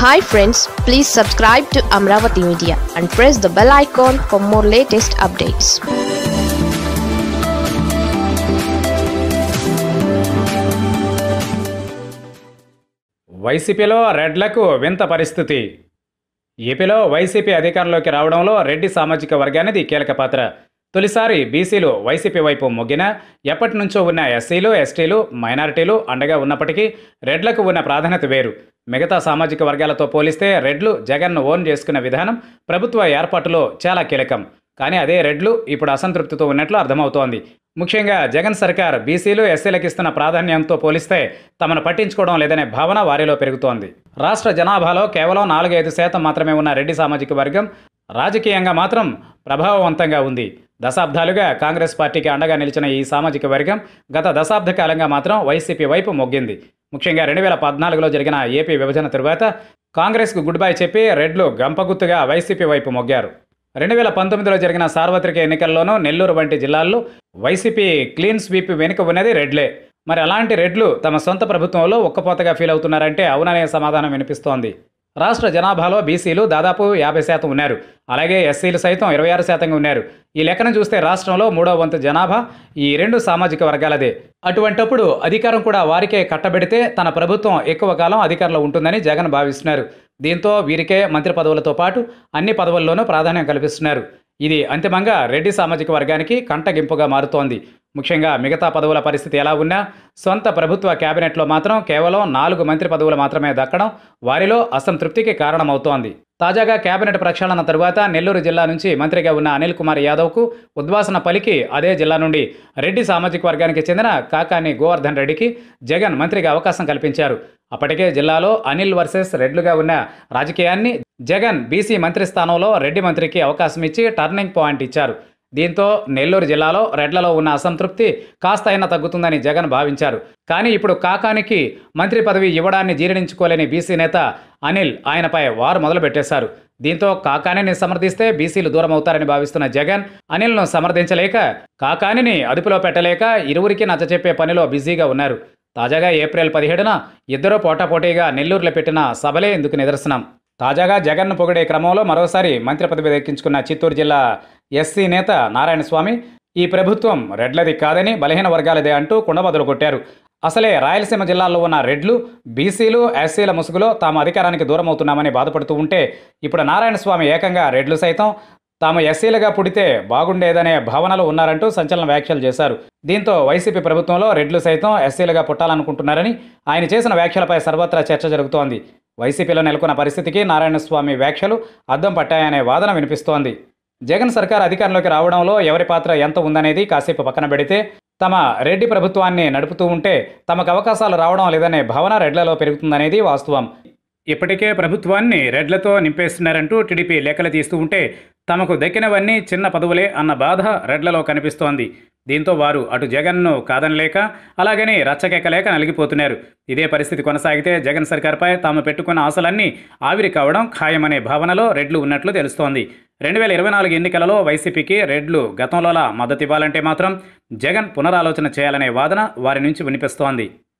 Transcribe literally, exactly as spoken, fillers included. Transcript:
Hi friends, please subscribe to Amaravathi Media and press the bell icon for more latest updates. వైసీపీలో రెడ్లకు వింత పరిస్థితి. ఏపీలో YCP అధికారంలోకి రావడంలో రెడ్డి సామాజిక వర్గానిది కీలక పాత్ర. తొలిసారి బీసీలు వైసీపీ వైపు మొగ్గిన ఎప్పటి నుంచో ఉన్న ఎస్సీలు, ఎస్టీలు, మైనారిటీలు అండగా ఉన్నప్పటికీ రెడ్లకు ఉన్న ప్రాధాన్యత వేరు. మిగతా సామాజిక వర్గాలతో పోలిస్తే రెడ్లు జగన్ను ఓన్ చేసుకున్న విధానం ప్రభుత్వ ఏర్పాటులో చాలా కీలకం. కానీ అదే రెడ్లు ఇప్పుడు అసంతృప్తితో ఉన్నట్లు అర్థమవుతోంది. ముఖ్యంగా జగన్ సర్కార్ బీసీలు, ఎస్సీలకు ఇస్తున్న ప్రాధాన్యంతో పోలిస్తే తమను పట్టించుకోవడం లేదనే భావన వారిలో పెరుగుతోంది. రాష్ట్ర జనాభాలో కేవలం నాలుగు ఐదు శాతం మాత్రమే ఉన్న రెడ్డి సామాజిక వర్గం రాజకీయంగా మాత్రం ప్రభావవంతంగా ఉంది. దశాబ్దాలుగా కాంగ్రెస్ పార్టీకి అండగా నిలిచిన ఈ సామాజిక వర్గం గత దశాబ్ద కాలంగా మాత్రం వైసీపీ వైపు మొగ్గింది. ముఖ్యంగా రెండు వేల పద్నాలుగులో జరిగిన ఏపీ విభజన తరువాత కాంగ్రెస్కు గుడ్ బై చెప్పి రెడ్లు గంపగుత్తుగా వైసీపీ వైపు మొగ్గారు. రెండు వేల పంతొమ్మిదిలో జరిగిన సార్వత్రిక ఎన్నికల్లోనూ నెల్లూరు వంటి జిల్లాల్లో వైసీపీ క్లీన్ స్వీప్ వెనుక ఉన్నది రెడ్లే. మరి అలాంటి రెడ్లు తమ సొంత ప్రభుత్వంలో ఒక్కపోతగా ఫీల్ అవుతున్నారంటే అవుననే సమాధానం వినిపిస్తోంది. రాష్ట్ర జనాభాలో బీసీలు దాదాపు యాభై శాతం ఉన్నారు. అలాగే ఎస్సీలు సైతం ఇరవై ఆరు శాతంగా ఉన్నారు. ఈ లెక్కను చూస్తే రాష్ట్రంలో మూడో వంతు జనాభా ఈ రెండు సామాజిక వర్గాలదే. అటువంటప్పుడు అధికారం కూడా వారికే కట్టబెడితే తన ప్రభుత్వం ఎక్కువ కాలం అధికారంలో ఉంటుందని జగన్ భావిస్తున్నారు. దీంతో వీరికే మంత్రి పదవులతో పాటు అన్ని పదవుల్లోనూ ప్రాధాన్యం కల్పిస్తున్నారు. ఇది అంతిమంగా రెడ్డి సామాజిక వర్గానికి కంటగింపుగా మారుతోంది. ముఖ్యంగా మిగతా పదవుల పరిస్థితి ఎలా ఉన్నా సొంత ప్రభుత్వ కేబినెట్లో మాత్రం కేవలం నాలుగు మంత్రి పదవులు మాత్రమే దక్కడం వారిలో అసంతృప్తికి కారణమవుతోంది. తాజాగా కేబినెట్ ప్రక్షాళన తరువాత నెల్లూరు జిల్లా నుంచి మంత్రిగా ఉన్న అనిల్ కుమార్ యాదవ్కు ఉద్వాసన పలికి అదే జిల్లా నుండి రెడ్డి సామాజిక వర్గానికి చెందిన కాకాని గోవర్ధన్ రెడ్డికి జగన్ మంత్రిగా అవకాశం కల్పించారు. అప్పటికే జిల్లాలో అనిల్ వర్సెస్ రెడ్లుగా ఉన్న రాజకీయాన్ని జగన్ బీసీ మంత్రి స్థానంలో రెడ్డి మంత్రికి అవకాశం ఇచ్చి టర్నింగ్ పాయింట్ ఇచ్చారు. దీంతో నెల్లూరు జిల్లాలో రెడ్లలో ఉన్న అసంతృప్తి కాస్త అయినా తగ్గుతుందని జగన్ భావించారు. కానీ ఇప్పుడు కాకానికి మంత్రి పదవి ఇవ్వడాన్ని జీర్ణించుకోలేని బీసీ నేత అనిల్ ఆయనపై వారు మొదలుపెట్టేశారు. దీంతో కాకానిని సమర్థిస్తే బీసీలు దూరం అవుతారని భావిస్తున్న జగన్ అనిల్ను సమర్థించలేక కాకానిని అదుపులో పెట్టలేక ఇరువురికి నచ్చచెప్పే పనిలో బిజీగా ఉన్నారు. తాజాగా ఏప్రిల్ పదిహేడున ఇద్దరూ పోటాపోటీగా నెల్లూరులో పెట్టిన సభలే ఇందుకు నిదర్శనం. తాజాగా జగన్ను పొగిడే క్రమంలో మరోసారి మంత్రి పదవి దక్కించుకున్న చిత్తూరు జిల్లా ఎస్సీ నేత నారాయణ స్వామి ఈ ప్రభుత్వం రెడ్లది కాదని బలహీన వర్గాలదే అంటూ కుండబద్దలు కొట్టారు. అసలే రాయలసీమ జిల్లాల్లో ఉన్న రెడ్లు బీసీలు, ఎస్సీల ముసుగులో తాము అధికారానికి దూరం అవుతున్నామని బాధపడుతూ ఉంటే ఇప్పుడు నారాయణ స్వామి ఏకంగా రెడ్లు సైతం తాము ఎస్సీలుగా పుడితే బాగుండేదనే భావనలో ఉన్నారంటూ సంచలన వ్యాఖ్యలు చేశారు. దీంతో వైసీపీ ప్రభుత్వంలో రెడ్లు సైతం ఎస్సీలుగా పుట్టాలనుకుంటున్నారని ఆయన చేసిన వ్యాఖ్యలపై సర్వత్రా చర్చ జరుగుతోంది. వైసీపీలో నెలకొన్న పరిస్థితికి నారాయణ స్వామి వ్యాఖ్యలు అద్దం పట్టాయనే వాదన వినిపిస్తోంది. జగన్ సర్కార్ అధికారంలోకి రావడంలో ఎవరి పాత్ర ఎంత ఉందనేది కాసేపు పక్కన పెడితే తమ రెడ్డి ప్రభుత్వాన్ని నడుపుతూ ఉంటే తమకు అవకాశాలు రావడం లేదనే భావన రెడ్లలో పెరుగుతుందనేది వాస్తవం. ఇప్పటికే ప్రభుత్వాన్ని రెడ్లతో నింపేస్తున్నారంటూ టీడీపీ లెక్కలు తీస్తూ ఉంటే తమకు దక్కినవన్నీ చిన్న పదవులే అన్న బాధ రెడ్లలో కనిపిస్తోంది. దీంతో వారు అటు జగన్ను కాదనలేక అలాగని రచ్చకెక్కలేక నలిగిపోతున్నారు. ఇదే పరిస్థితి కొనసాగితే జగన్ సర్కార్పై తాము పెట్టుకున్న ఆశలన్నీ ఆవిరి కావడం ఖాయమనే భావనలో రెడ్లు ఉన్నట్లు తెలుస్తోంది. రెండు వేల ఇరవై నాలుగు ఎన్నికలలో వైసీపీకి రెడ్లు గతంలోలా మద్దతు ఇవ్వాలంటే మాత్రం జగన్ పునరాలోచన చేయాలనే వాదన వారి నుంచి వినిపిస్తోంది.